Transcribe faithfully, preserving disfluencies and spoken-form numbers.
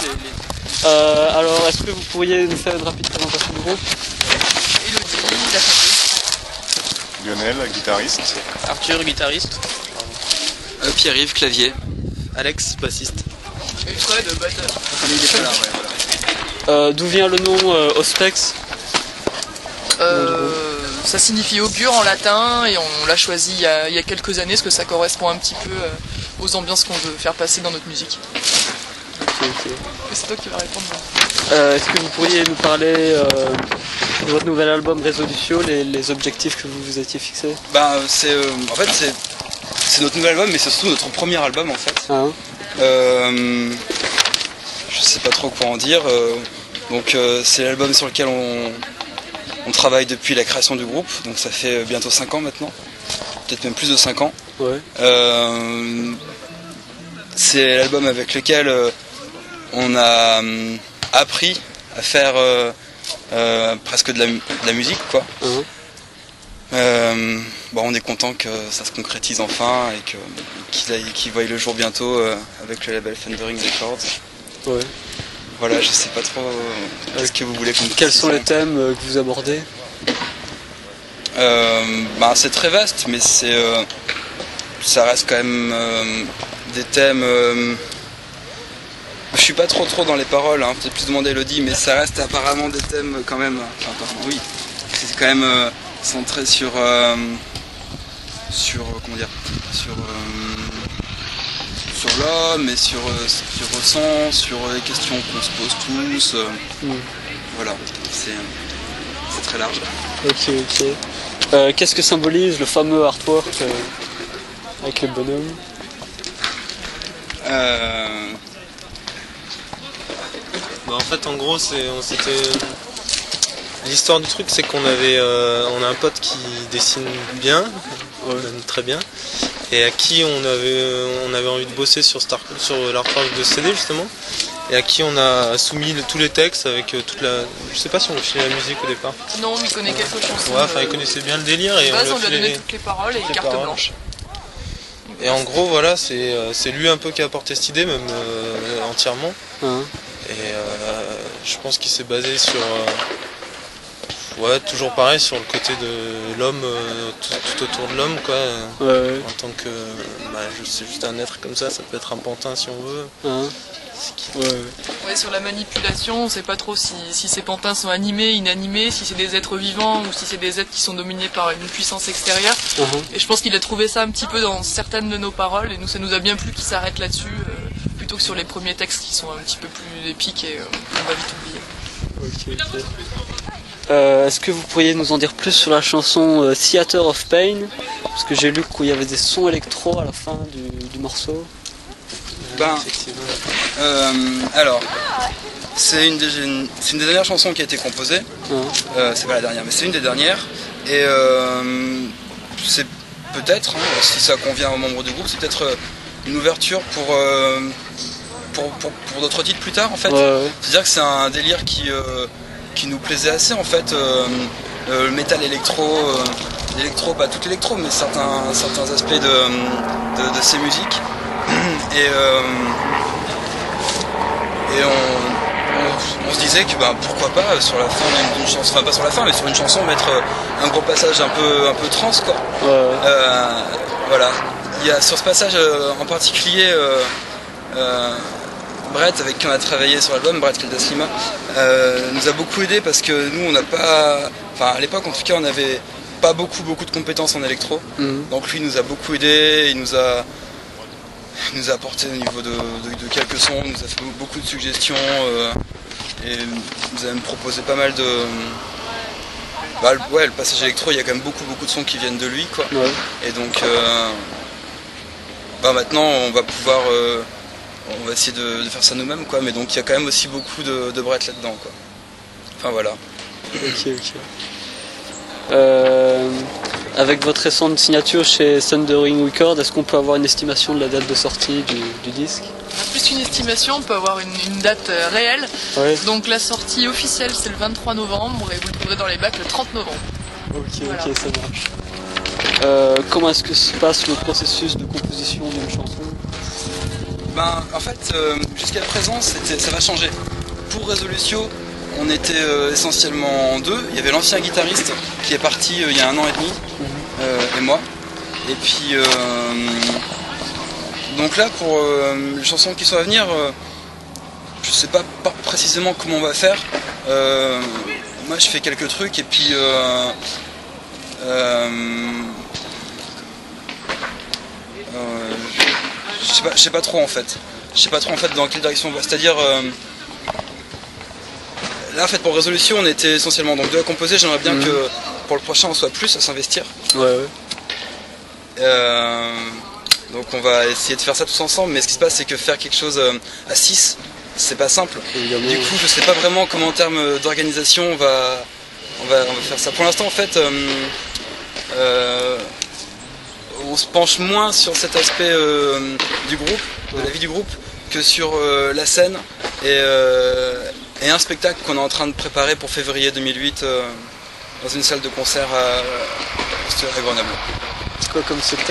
les, les... Euh, alors, est-ce que vous pourriez nous faire une rapide présentation du groupe? Elodie, la chanteuse. Lionel, guitariste. Arthur, guitariste. Euh, Pierre-Yves, clavier. Alex, bassiste. Et Fred, batteur. Voilà, ouais, voilà. Euh, D'où vient le nom euh, Auspex? Euh, ça signifie augure en latin et on l'a choisi il y, a, il y a quelques années parce que ça correspond un petit peu euh, aux ambiances qu'on veut faire passer dans notre musique. Ok, ok. Et c'est toi qui vas répondre. Euh, Est-ce que vous pourriez nous parler euh, de votre nouvel album Résolution, les, les objectifs que vous vous étiez fixés? Bah, c'est, euh, en fait, c'est, c'est notre nouvel album, mais c'est surtout notre premier album en fait. Hein? Euh, je sais pas trop quoi en dire. Euh, donc, euh, c'est l'album sur lequel on, on travaille depuis la création du groupe. Donc, ça fait bientôt cinq ans maintenant, peut-être même plus de cinq ans. Ouais. Euh, c'est l'album avec lequel euh, on a euh, appris à faire euh, euh, presque de la, de la musique, quoi. Hein? Euh, bon, on est content que ça se concrétise enfin et que, qu'il, qu'il voie le jour bientôt euh, avec le label Thundering Records. Ouais. Voilà, je sais pas trop euh, qu'est-ce que vous voulez qu'on dise. Quels sont les thèmes euh, que vous abordez? euh, bah, C'est très vaste, mais c'est, euh, ça reste quand même euh, des thèmes... Euh, je suis pas trop trop dans les paroles, hein, peut-être plus demander à Elodie, mais ça reste apparemment des thèmes quand même... Enfin, apparemment, oui, c'est quand même... Euh, centré sur euh, sur comment dire sur euh, sur l'homme et sur euh, sur le sens, sur les questions qu'on se pose tous. Euh, Mm. Voilà, c'est c'est très large. Ok, ok. Euh, Qu'est-ce que symbolise le fameux artwork euh, avec les bonhommes? Euh, Bah, en fait, en gros, c'est, on s'était... L'histoire du truc, c'est qu'on avait, euh, on a un pote qui dessine bien, même très bien, et à qui on avait, on avait envie de bosser sur, Star, sur l'artwork de C D justement, et à qui on a soumis le, tous les textes avec euh, toute la, je sais pas si on lui filait la musique au départ. Non, il connaît quelques chansons. Ouais, enfin il connaissait bien le délire et De base, on on lui a lui a filé donné toutes les paroles et les carte paroles. blanche. Et en gros, voilà, c'est, euh, c'est lui un peu qui a apporté cette idée, même euh, entièrement. Hein? Et euh, je pense qu'il s'est basé sur, euh, ouais, toujours pareil, sur le côté de l'homme, euh, tout, tout autour de l'homme, quoi. Ouais, ouais. En tant que, bah, je sais, juste un être comme ça, ça peut être un pantin si on veut. Hein? Ouais, ouais. Ouais, sur la manipulation, on sait pas trop si, si ces pantins sont animés, inanimés, si c'est des êtres vivants ou si c'est des êtres qui sont dominés par une puissance extérieure. Hein? Et je pense qu'il a trouvé ça un petit peu dans certaines de nos paroles et nous, ça nous a bien plu qu'il s'arrête là-dessus euh, plutôt que sur les premiers textes qui sont un petit peu plus épiques et euh, on va vite oublier. Ok, ok. Euh, Est-ce que vous pourriez nous en dire plus sur la chanson euh, Theater of Pain? Parce que j'ai lu qu'il y avait des sons électro à la fin du, du morceau. ben, Effectivement. euh, alors, c'est une, des, une, c'est une des dernières chansons qui a été composée. Hein? Euh, c'est pas la dernière, mais c'est une des dernières. Et euh, c'est peut-être, hein, si ça convient aux membres du groupe, c'est peut-être euh, une ouverture pour, euh, pour, pour, pour d'autres titres plus tard en fait. Ouais, ouais. C'est-à-dire que c'est un délire qui, euh, qui nous plaisait assez en fait. Euh, euh, le métal électro, euh, l'électro, pas tout l'électro, mais certains, certains aspects de, de, de ces musiques. Et, euh, et on, on, on se disait que bah, pourquoi pas sur la fin même d'une chanson, enfin pas sur la fin mais sur une chanson mettre un gros passage un peu, un peu trans quoi. Ouais, ouais. Euh, voilà. Il y a sur ce passage euh, en particulier euh, euh, Brett avec qui on a travaillé sur l'album, Brett Kildaslima, euh, nous a beaucoup aidé parce que nous on n'a pas, enfin à l'époque en tout cas on n'avait pas beaucoup beaucoup de compétences en électro. Mhm. Donc lui il nous a beaucoup aidé, il nous a Il nous a apporté au niveau de, de, de quelques sons, il nous a fait beaucoup de suggestions euh, et il nous a même proposé pas mal de... Bah, le- ouais, le passage électro, il y a quand même beaucoup beaucoup de sons qui viennent de lui quoi. Ouais. Et donc euh, bah, maintenant on va pouvoir... Euh, on va essayer de, de faire ça nous-mêmes quoi, mais donc il y a quand même aussi beaucoup de, de Brett là-dedans quoi. Enfin voilà. Ok, ok. Euh, avec votre récente signature chez Thundering Records, est-ce qu'on peut avoir une estimation de la date de sortie du, du disque? Plus qu'une estimation, on peut avoir une, une date euh, réelle. Ouais. Donc la sortie officielle c'est le vingt-trois novembre et vous le trouverez dans les bacs le trente novembre. Ok, Voilà. ok, ça marche. Euh, comment est-ce que se passe le processus de composition d'une chanson? Ben, en fait, euh, jusqu'à présent, c'était, ça va changer. Pour Resolutio, on était euh, essentiellement en deux. Il y avait l'ancien guitariste qui est parti euh, il y a un an et demi, euh, et moi. Et puis, euh, donc là, pour euh, les chansons qui sont à venir, euh, je sais pas, pas précisément comment on va faire. Euh, moi, je fais quelques trucs, et puis... Euh, euh, euh, je sais pas, je sais pas trop en fait. Je sais pas trop en fait dans quelle direction on va. C'est-à-dire... Euh, là, en fait, pour Résolution, on était essentiellement donc deux à composer. J'aimerais bien mmh. que pour le prochain, on soit plus à s'investir. Ouais, ouais. Euh, donc, on va essayer de faire ça tous ensemble. Mais ce qui se passe, c'est que faire quelque chose euh, à six, c'est pas simple. Évidemment. Du coup, je sais pas vraiment comment, en termes d'organisation, on va, on va, on va faire ça. Pour l'instant, en fait, euh, euh, on se penche moins sur cet aspect euh, du groupe, de la vie du groupe, que sur euh, la scène et, euh, et un spectacle qu'on est en train de préparer pour février deux mille huit euh, dans une salle de concert à, à Grenoble. C'est quoi comme spectacle ?